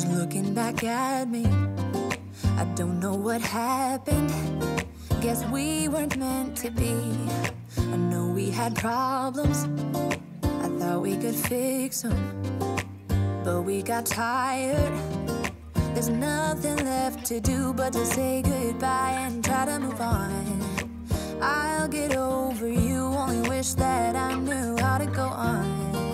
looking back at me. I don't know what happened. Guess we weren't meant to be. I know we had problems. I thought we could fix them, but we got tired. There's nothing left to do but to say goodbye and try to move on. I'll get over you, only wish that I knew how to go on.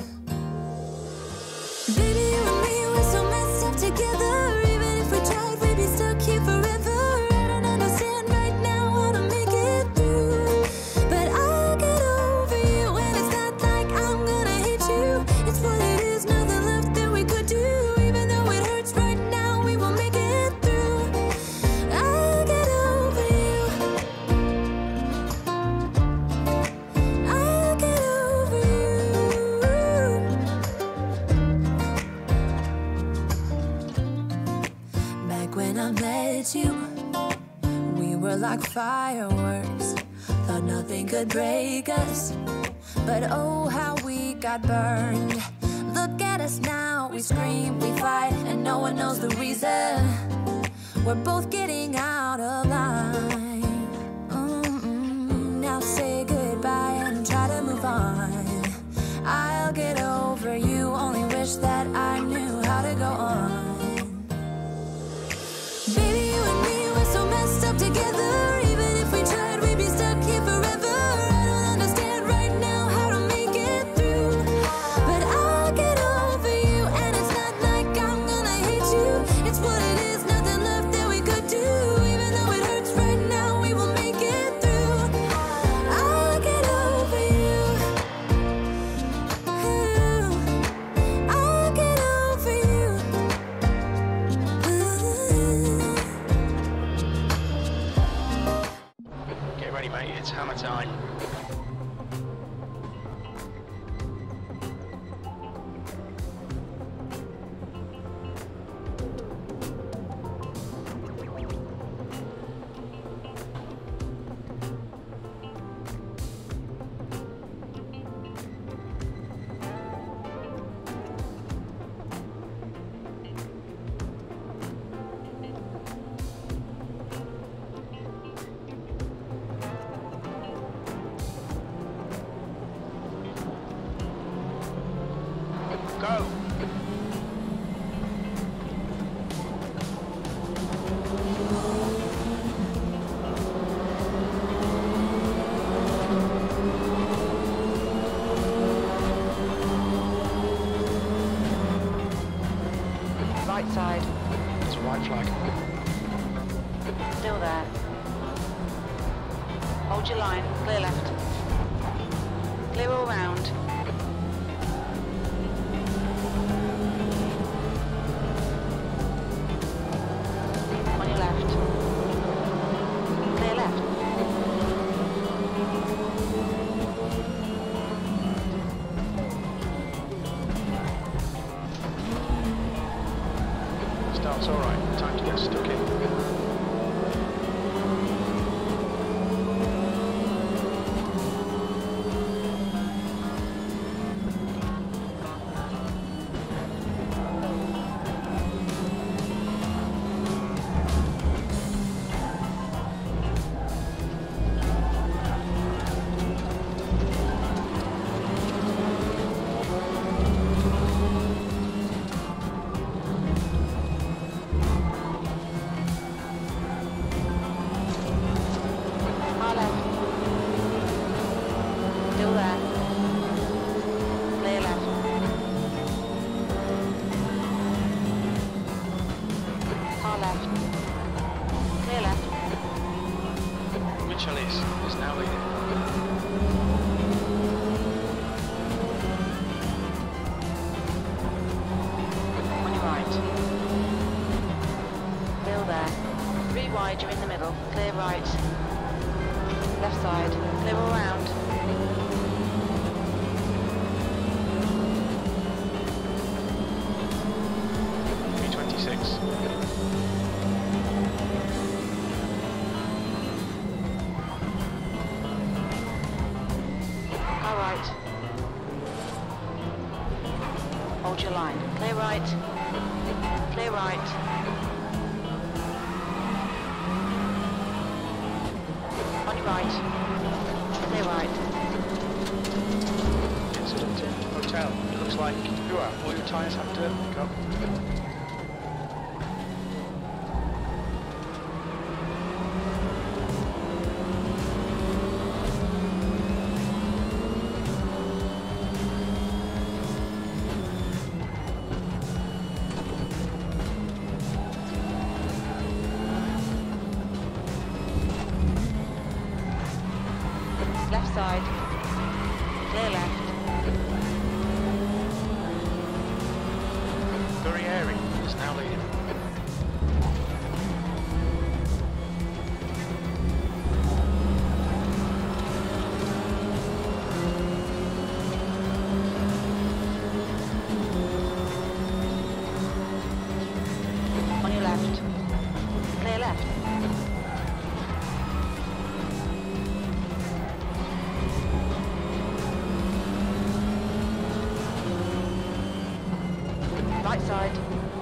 Baby, you and me, we're so messed up together. Even if we tried, we'd be stuck here forever. I don't understand right now how to make it through, but I'll get over you, and it's not like I'm gonna hate you. It's what it is, nothing left that we could do. Even though it hurts right now, we will make it through. I'll get over you. I'll get over you. Back when I met you, we were like fireworks. Thought nothing could break us, but oh how we got burned. Look at us now, we scream, we fight, and no one knows the reason. We're both getting out of line. Now say goodbye and try to move on. I'll get over you, only wish that I knew how to go on. Baby, you and me, we're so messed up together. Even if we tried, we'd be stuck here forever. I don't understand right now how to make it through, but I'll get over you, and it's not like I'm gonna hate you. It's what it is, nothing left that we could do. Even though it hurts right now, we will make it through. I'll get over you. I'll get over you. Get ready, mate, it's hammer time. Go! Right side. It's a white flag. Still there. Hold your line. Clear left. Clear all round. On your left. Clear left. Start's alright, time to get stuck in. Far left. Still there. Clear left. Far left. Clear left. Mitchell is now leading. On your right. Still there. 3 wide, you're in the middle. Clear right. Left side. Clear all round. All right. Hold your line. Clear right. Clear right. right. On your right. Clear right. Incident in hotel. It looks like all your tyres have to go. Left side. Clear left. Gurrieri is now leading. On your left. Clear left. Right side.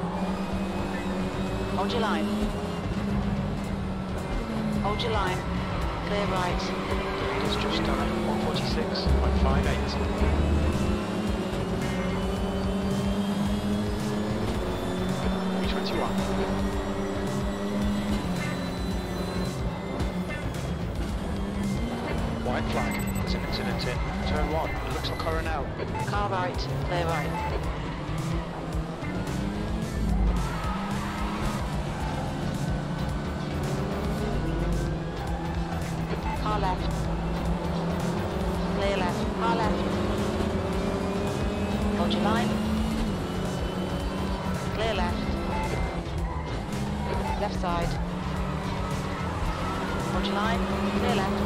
Hold your line. Hold your line. Clear right. It's just done 146.58. 321. White flag. There's an incident in turn 1. It looks like Coronel. Car right. Clear right. Car left. Clear left. Car left. Hold your line. Clear left. Left side. Hold your line. Clear left.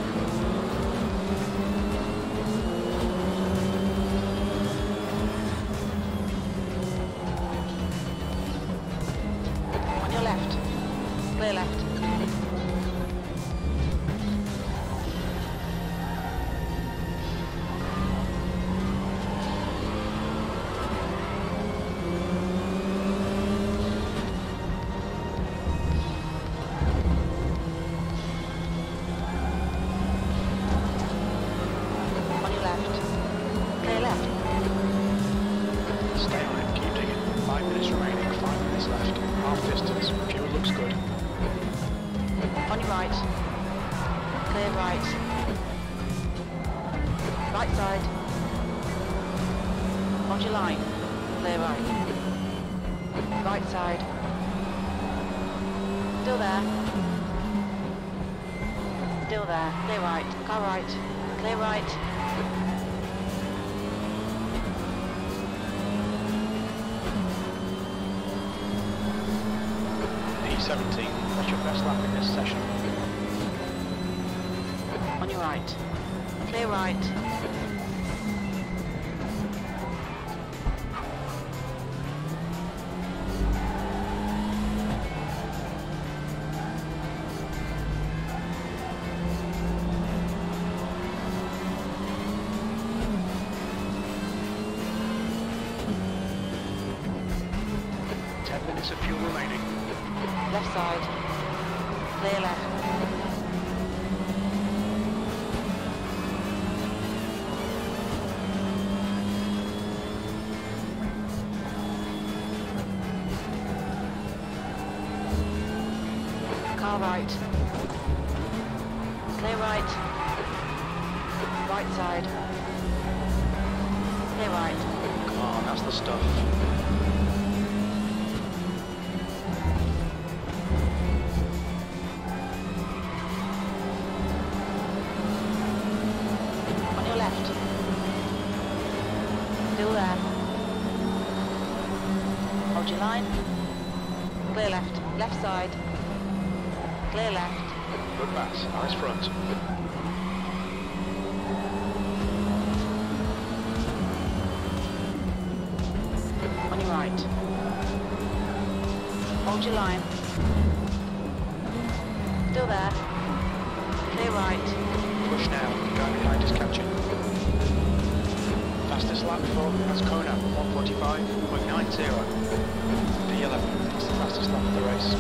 On your left. Clear left. On your left. Clear left. Stay on it. Keep digging. 5 minutes remaining. 5 minutes left. Half distance. Fuel looks good. On your right. Clear right. Right side. Hold your line. Clear right. Right side. Still there. Still there. Clear right. Car right. Clear right. P17. That's your best lap in this session. On your right. Clear right. Minutes of fuel remaining. Left side. Clear left. Car right. Clear right. Right side. Clear right. Come on, that's the stuff. Left. Still there. Hold your line. Clear left. Left side. Clear left. Good pass. Eyes front. On your right. Hold your line. Still there. Clear right. Push now. The guy behind is catching. Fastest lap before, that's Kona, 145.90. P11. lap of the race.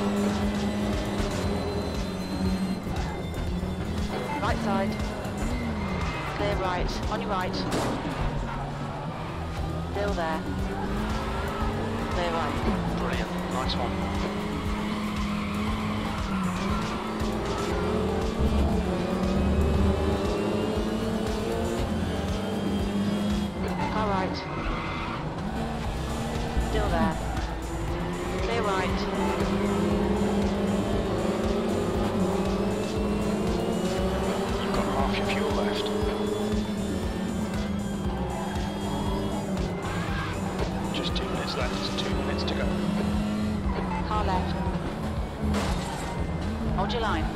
Right side. Clear right. On your right. Still there. Clear right. Brilliant, nice one. Car right. Still there. Clear right. You've got half your fuel left. Just 2 minutes left, it's 2 minutes to go. Car left. Hold your line.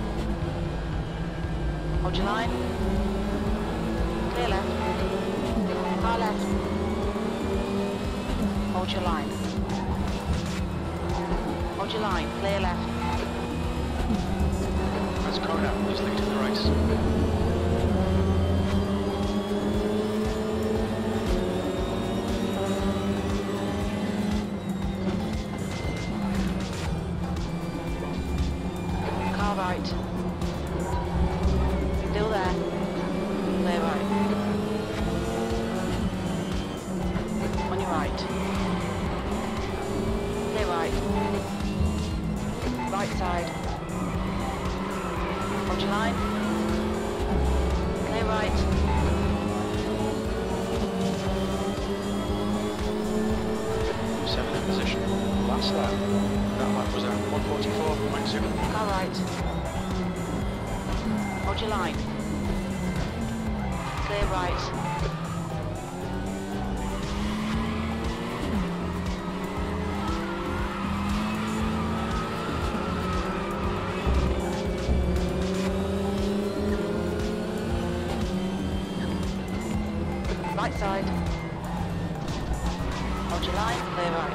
Hold your line. Clear left. Car left. Hold your line. Hold your line. Clear left. That's Kona, he's leading the race. Car right. Still there. Clear right. On your right. Clear right. Right side. Hold your line. Clear right. Seventh position. Last lap. That lap was at 1:44.2. Car right. Hold your line. Clear right. Right side. Hold your line. Clear right.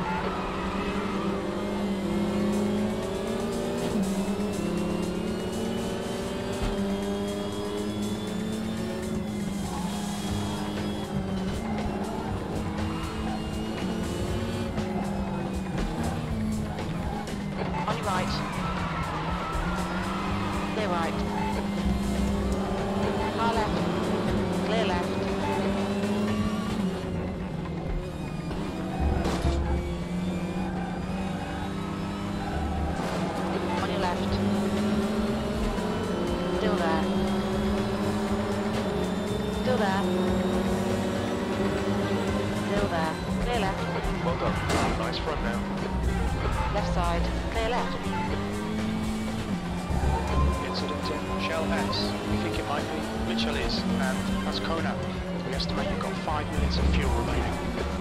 On your right. Clear right. Car left. Clear left. On your left. Still there. Still there. Still there. Clear left. Well done. Nice front now. Left side. Clear left. Incident in Shell S. We think it might be Mitchell is, and that's Kona. We estimate you've got 5 minutes of fuel remaining.